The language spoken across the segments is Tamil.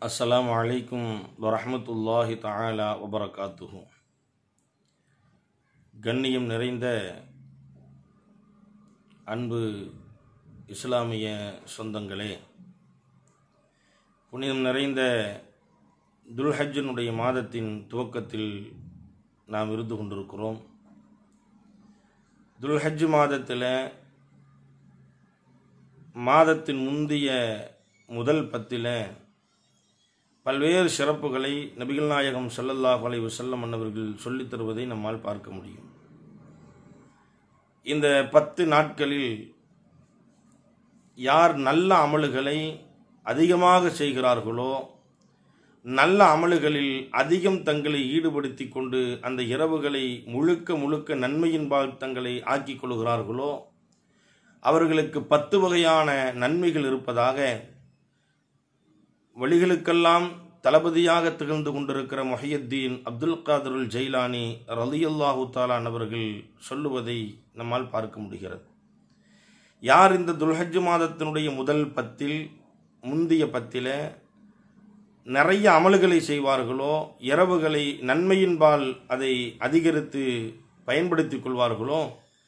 அஸ்ஸலாமு அலைக்கும் வரஹ்மத்துல்லாஹி தஆலா வபரகாத்துஹு. கண்ணியம் நிறைந்த அன்பு இஸ்லாமிய சொந்தங்களே, புனிதம் நிறைந்த துல்ஹஜ்ஜினுடைய மாதத்தின் துவக்கத்தில் நாம் இருந்து கொண்டிருக்கிறோம். துல்ஹஜ் மாதத்தில் மாதத்தின் முந்திய முதல் பத்தில் பல்வேறு சிறப்புகளை நபிகள் நாயகம் ஸல்லல்லாஹு அலைஹி வஸல்லம் அன்னவர்கள் சொல்லித் தருவதை நம்மால் பார்க்க முடியும். இந்த 10 நாட்களில் யார் நல்ல அமல்களை அதிகமாக செய்கிறார்களோ, நல்ல அமல்களில் அதிகம் தங்களை ஈடுபடுத்தி கொண்டு அந்த இரவுகளை முழுக்க முழுக்க நன்மையின்பால் தங்களை ஆக்கிக் கொள்கிறார்களோ, அவர்களுக்கு 10 வகையான நன்மைகள் இருப்பதாக வழிகளுக்கெல்லாம் தளபதியாக திகழ்ந்து கொண்டிருக்கிற முஹையத்தீன் அப்துல் காதிர் ஜைலானி ரலியல்லாஹு தஆலா அவர்கள் சொல்லுவதை நம்மால் பார்க்க முடிகிறது. யார் இந்த துல்ஹஜ் மாதத்தினுடைய முதல் 10 முந்திய 10 நிறைய அமல்களை செய்வார்களோ, இரவுகளை நன்மையின்பால் அதை அதிகரித்து பயன்படுத்திக் கொள்வார்களோ,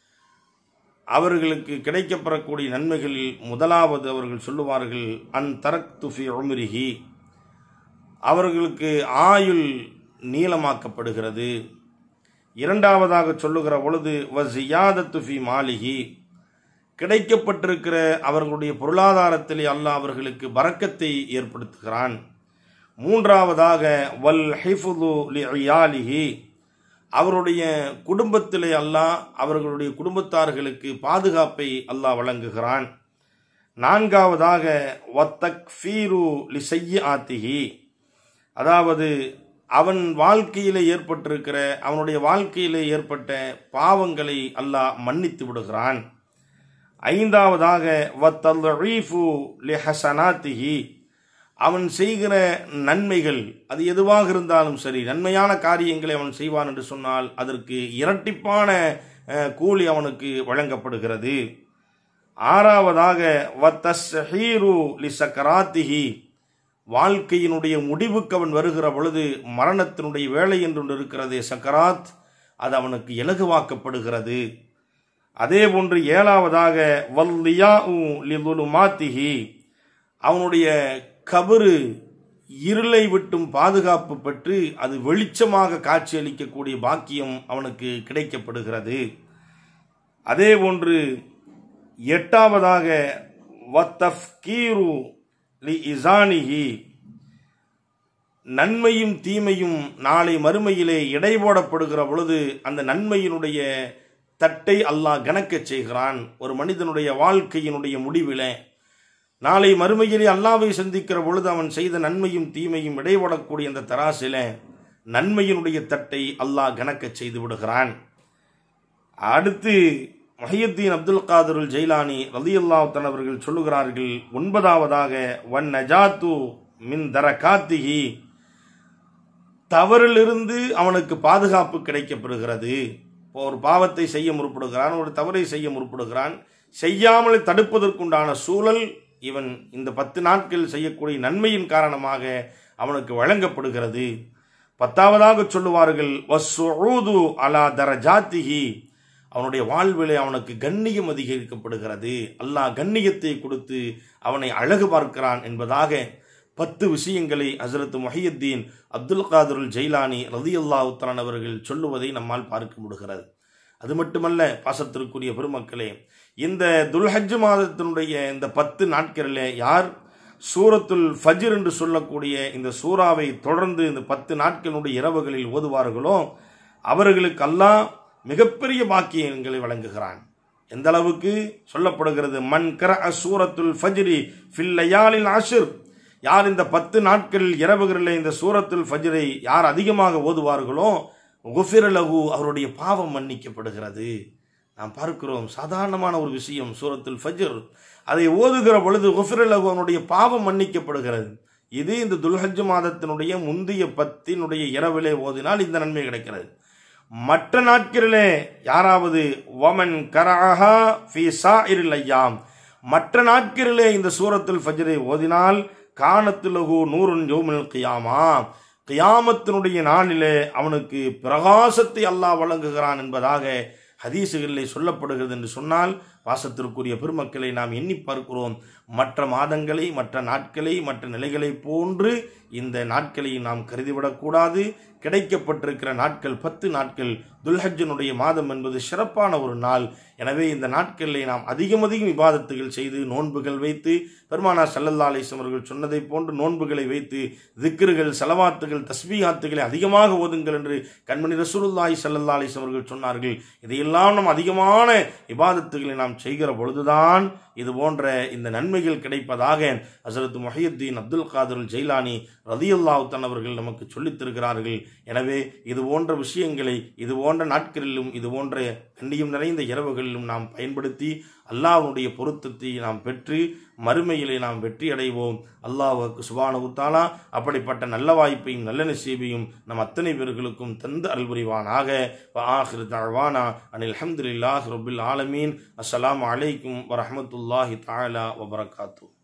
அவர்களுக்கு கிடைக்கப்பெறக்கூடிய நன்மைகளில் முதலாவது அவர்கள் சொல்லுவார்கள், அன் தரக்து ஃபி உம்ரிஹி, அவர்களுக்கு ஆயுள் நீளமாக்கப்படுகிறது. இரண்டாவதாக சொல்லுகிற பொழுது வஸியாதத்து ஃபி மாலிஹி, கிடைக்கப்பட்டிருக்கிற அவர்களுடைய பொருளாதாரத்திலே அல்லாஹ் அவர்களுக்கு பரக்கத்தை ஏற்படுத்துகிறான். மூன்றாவதாக வல் ஹிஃபுது லிஇயாலிஹி, அவருடைய குடும்பத்திலே அல்லாஹ் அவர்களுடைய குடும்பத்தார்களுக்கு பாதுகாப்பை அல்லாஹ் வழங்குகிறான். நான்காவதாக வத்தக்ஃபீரு லிசய்யிஆத்திஹி, அதாவது அவன் வாழ்க்கையிலே ஏற்பட்டிருக்கிற அவனுடைய வாழ்க்கையிலே ஏற்பட்ட பாவங்களை அல்லாஹ் மன்னித்து விடுகிறான். ஐந்தாவதாக வத்தல்ஈஃபு லிஹஸனாத்திஹி, அவன் செய்கிற நன்மைகள் அது எதுவாக இருந்தாலும் சரி, நன்மையான காரியங்களை அவன் செய்வான் என்று சொன்னால் அதற்கு இரட்டிப்பான கூலி அவனுக்கு வழங்கப்படுகிறது. ஆறாவதாக வத்தஸ்ஹீரு லிசக்கராத்திஹி, வாழ்க்கையினுடைய முடிவுக்கு அவன் வருகிற பொழுது மரணத்தினுடைய வேலை என்று இருக்கிறது சக்கராத், அது அவனுக்கு இலகுவாக்கப்படுகிறது. அதே போன்று ஏழாவதாக வல்லியாஉ லிதுலுமாத்திஹி, அவனுடைய கபரு இருளை விட்டும் பாதுகாப்பு பெற்று அது வெளிச்சமாக காட்சியளிக்கக்கூடிய பாக்கியம் அவனுக்கு கிடைக்கப்படுகிறது. அதே போன்று எட்டாவதாக வத்தஃப்கீரு லிஇசானிஹி, நன்மையும் தீமையும் நாளை மறுமையிலே இடைபோடப்படுகிற பொழுது அந்த நன்மையினுடைய தட்டை அல்லாஹ் கணக்கச் செய்கிறான். ஒரு மனிதனுடைய வாழ்க்கையினுடைய முடிவிலே நாளை மறுமையிலே அல்லாஹ்வை சந்திக்கிற பொழுது அவன் செய்த நன்மையும் தீமையும் இடைபடக்கூடிய அந்த தராசில நன்மையினுடைய தட்டை அல்லாஹ் கணக்கச் செய்து விடுகிறான். அடுத்து முஹையத்தீன் அப்துல் காதிர் ஜைலானி ரலியல்லாஹு தஆலா அவர்கள் சொல்லுகிறார்கள், 9ஆவதாக வன் நஜாத்து மின் தரகாத்திஹி, தவறிலிருந்து அவனுக்கு பாதுகாப்பு கிடைக்கப்பெறுகிறது. ஒரு பாவத்தை செய்ய முற்படுகிறான், ஒரு தவறை செய்ய முற்படுகிறான், செய்யாமல் தடுப்பதற்குண்டான சூழல் இவன் இந்த 10 நாட்கள் செய்யக்கூடிய நன்மையின் காரணமாக அவனுக்கு வழங்கப்படுகிறது. 10ஆவதாக சொல்லுவார்கள் வஸ்ஸுஊது அலா தரஜாத்திஹி, அவனுடைய வாழ்விலே அவனுக்கு கண்ணியம் அதிகரிக்கப்படுகிறது. அல்லாஹ் கண்ணியத்தை கொடுத்து அவனை அழகு பார்க்கிறான் என்பதாக 10 விஷயங்களை ஹஸரத் முஹையத்தீன் அப்துல் காதிர் ஜைலானி ரலியல்லாஹு தஆலா அவர்கள் சொல்லுவதை நம்மால் பார்க்க முடிகிறது. அது மட்டுமல்ல, பாசத்திற்குரிய பெருமக்களே, இந்த துல்ஹஜ் மாதத்தினுடைய இந்த 10 நாட்களிலே யார் சூரத்துல் ஃபஜ்ர் என்று சொல்லக்கூடிய இந்த சூறாவை தொடர்ந்து இந்த 10 நாட்களுடைய இரவுகளில் ஓதுவார்களோ, அவர்களுக்கு அல்லாஹ் மிகப்பெரிய பாக்கியங்களை வழங்குகிறான். எந்த அளவுக்கு சொல்லப்படுகிறது, மன் கரஅ சூரத்துல் ஃபஜ்ரி ஃபில் லயாலில் அஷ்ர், யார் இந்த 10 நாட்களில் இரவுகளிலே இந்த சூரத்துல் ஃபஜ்ரை யார் அதிகமாக ஓதுவார்களோ, குஃபிர லஹு, அவருடைய பாவம் மன்னிக்கப்படுகிறது. நாம் பார்க்கிறோம், சாதாரணமான ஒரு விஷயம் சூரத்துல் ஃபஜ்ர், அதை ஓதுகிற பொழுது குஃபிர லஹு, அவனுடைய பாவம் மன்னிக்கப்படுகிறது. இது இந்த துல்ஹஜ் மாதத்தினுடைய முந்திய 10 இரவிலே ஓதினால் இந்த நன்மை கிடைக்கிறது. மற்ற நாட்களிலே யாராவது வமன் கரஅஹா ஃபீ ஸாயிரில் அய்யாம், மற்ற நாட்களிலே இந்த சூரத்துல் ஃபஜ்ரை ஓதினால் கானத்துலகு நூறுன் யௌமில் கியாமா, கியாமத்தினுடைய நாளிலே அவனுக்கு பிரகாசத்தை அல்லாஹ் வழங்குகிறான் என்பதாக ஹதீசுகளிலே சொல்லப்படுகிறது என்று சொன்னால், பாசத்திற்குரிய பெருமக்களை நாம் எண்ணி பார்க்கிறோம். மற்ற மாதங்களை, மற்ற நாட்களை, மற்ற நிலைகளை போன்று இந்த நாட்களை நாம் கருதிவிடக்கூடாது. கிடைக்கப்பட்டிருக்கிற நாட்கள் 10 நாட்கள், துல்ஹஜ்ஜினுடைய மாதம் என்பது சிறப்பான ஒரு நாள். எனவே இந்த நாட்களில் நாம் அதிகம் இபாதத்துகள் செய்து, நோன்புகள் வைத்து, பெருமானார் ஸல்லல்லாஹு அலைஹி வஸல்லம் அவர்கள் சொன்னதை போன்று நோன்புகளை வைத்து, திக்ருகள், ஸலவாத்துகள், தஸ்பீஹாத்துகளை அதிகமாக ஓதுங்கள் என்று கண்மணி ரசூலுல்லாஹி ஸல்லல்லாஹு அலைஹி வஸல்லம் அவர்கள் சொன்னார்கள். இதையெல்லாம் நாம் அதிகமான இபாதத்துகளை நாம் செய்கிற பொழுதுதான் இது போன்ற இந்த நன்மைகள் கிடைப்பதாக ஹஸரத் முஹய்யித்தீன் அப்துல் காதிர் ஜைலானி ரலியல்லாஹு தஆலா அவர்கள் நமக்கு சொல்லித் தருகிறார்கள். எனவே இது போன்ற விஷயங்களை இது போன்ற நாட்களிலும் இது போன்ற கண்ணியம் நிறைந்த இரவுகளிலும் நாம் பயன்படுத்தி அல்லாஹ்வுடைய பொருத்தத்தை நாம் பெற்று மறுமையிலே நாம் வெற்றி அடைவோம். அல்லாஹ்வுக்கு சுப்ஹானஹு தஆலா அப்படிப்பட்ட நல்ல வாய்ப்பையும் நல்ல நசீபையும் நம் அத்தனை பேர்களுக்கும் தந்து அல்புரிவானாக. வ ஆகிரு தஅவானா அனில் ஹம்துலில்லாஹி ரப்பில் ஆலமீன். அஸ்ஸலாமு அலைக்கும் வரஹ்மத்துல்லாஹி தஆலா வபரகாத்துஹு.